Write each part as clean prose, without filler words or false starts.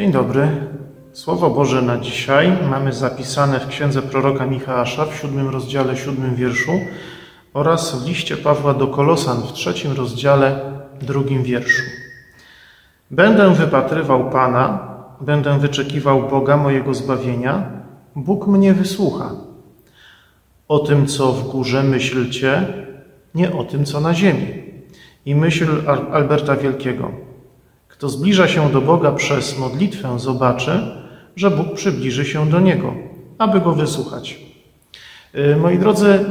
Dzień dobry. Słowo Boże na dzisiaj mamy zapisane w księdze proroka Michała w 7 rozdziale, 7 wierszu oraz w liście Pawła do Kolosan w 3 rozdziale, 2 wierszu. Będę wypatrywał Pana, będę wyczekiwał Boga mojego zbawienia, Bóg mnie wysłucha. O tym, co w górze myślcie, nie o tym, co na ziemi. I myśl Alberta Wielkiego. Kto zbliża się do Boga przez modlitwę, zobaczy, że Bóg przybliży się do Niego, aby Go wysłuchać. Moi drodzy,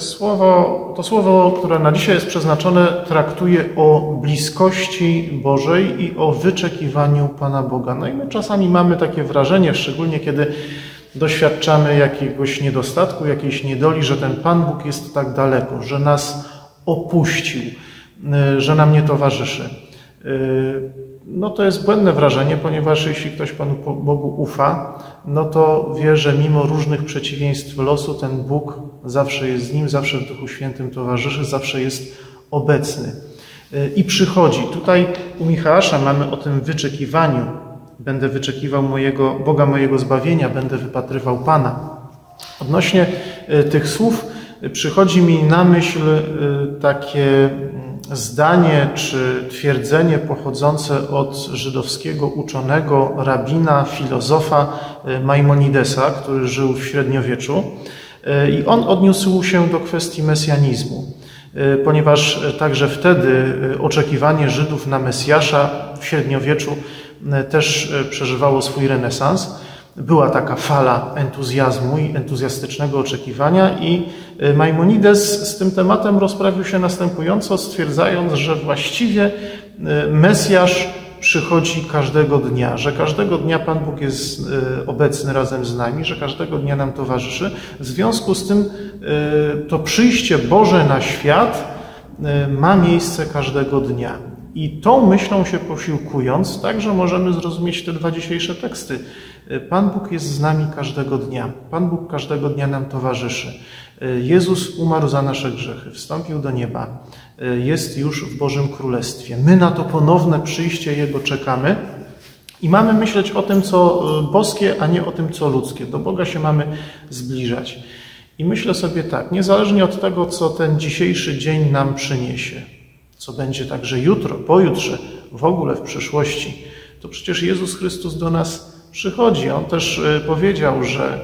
to słowo, które na dzisiaj jest przeznaczone, traktuje o bliskości Bożej i o wyczekiwaniu Pana Boga. No i my czasami mamy takie wrażenie, szczególnie kiedy doświadczamy jakiegoś niedostatku, jakiejś niedoli, że ten Pan Bóg jest tak daleko, że nas opuścił, że nam nie towarzyszy. No to jest błędne wrażenie, ponieważ jeśli ktoś Panu Bogu ufa, no to wie, że mimo różnych przeciwieństw losu ten Bóg zawsze jest z nim, zawsze w Duchu Świętym towarzyszy, zawsze jest obecny i przychodzi. Tutaj u Michała mamy o tym wyczekiwaniu. Będę wyczekiwał Boga mojego zbawienia, będę wypatrywał Pana. Odnośnie tych słów przychodzi mi na myśl takie zdanie czy twierdzenie pochodzące od żydowskiego uczonego, rabina, filozofa Majmonidesa, który żył w średniowieczu. I on odniósł się do kwestii mesjanizmu, ponieważ także wtedy oczekiwanie Żydów na Mesjasza w średniowieczu też przeżywało swój renesans. Była taka fala entuzjazmu i entuzjastycznego oczekiwania i Majmonides z tym tematem rozprawił się następująco, stwierdzając, że właściwie Mesjasz przychodzi każdego dnia, że każdego dnia Pan Bóg jest obecny razem z nami, że każdego dnia nam towarzyszy. W związku z tym to przyjście Boże na świat ma miejsce każdego dnia. I tą myślą się posiłkując, także możemy zrozumieć te dwa dzisiejsze teksty. Pan Bóg jest z nami każdego dnia. Pan Bóg każdego dnia nam towarzyszy. Jezus umarł za nasze grzechy, wstąpił do nieba, jest już w Bożym Królestwie. My na to ponowne przyjście Jego czekamy i mamy myśleć o tym, co boskie, a nie o tym, co ludzkie. Do Boga się mamy zbliżać. I myślę sobie tak, niezależnie od tego, co ten dzisiejszy dzień nam przyniesie, co będzie także jutro, pojutrze, w ogóle w przyszłości, to przecież Jezus Chrystus do nas przychodzi. On też powiedział, że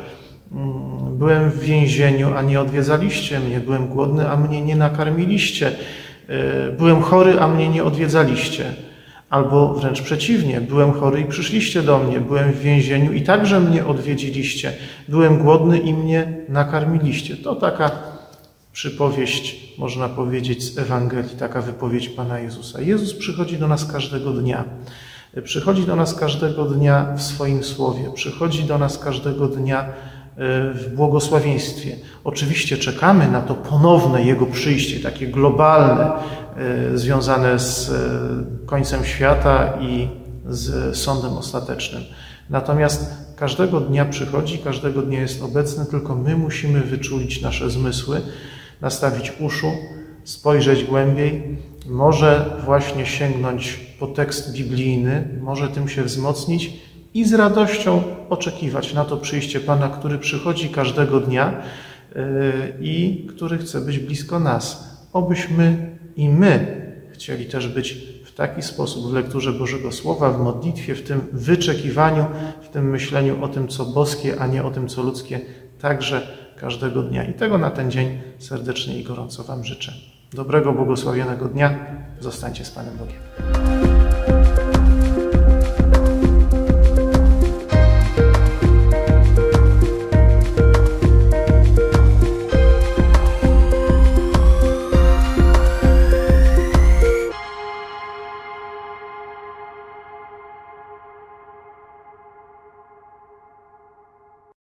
byłem w więzieniu, a nie odwiedzaliście mnie, byłem głodny, a mnie nie nakarmiliście, byłem chory, a mnie nie odwiedzaliście. Albo wręcz przeciwnie, byłem chory i przyszliście do mnie, byłem w więzieniu i także mnie odwiedziliście, byłem głodny i mnie nakarmiliście. To taka przypowieść, można powiedzieć, z Ewangelii, taka wypowiedź Pana Jezusa. Jezus przychodzi do nas każdego dnia. Przychodzi do nas każdego dnia w swoim słowie. Przychodzi do nas każdego dnia w błogosławieństwie. Oczywiście czekamy na to ponowne Jego przyjście, takie globalne, związane z końcem świata i z sądem ostatecznym. Natomiast każdego dnia przychodzi, każdego dnia jest obecny, tylko my musimy wyczulić nasze zmysły, nastawić uszu, spojrzeć głębiej, może właśnie sięgnąć po tekst biblijny, może tym się wzmocnić i z radością oczekiwać na to przyjście Pana, który przychodzi każdego dnia i który chce być blisko nas. Obyśmy i my chcieli też być w taki sposób w lekturze Bożego Słowa, w modlitwie, w tym wyczekiwaniu, w tym myśleniu o tym, co boskie, a nie o tym, co ludzkie, także każdego dnia. I tego na ten dzień serdecznie i gorąco Wam życzę. Dobrego, błogosławionego dnia. Zostańcie z Panem Bogiem.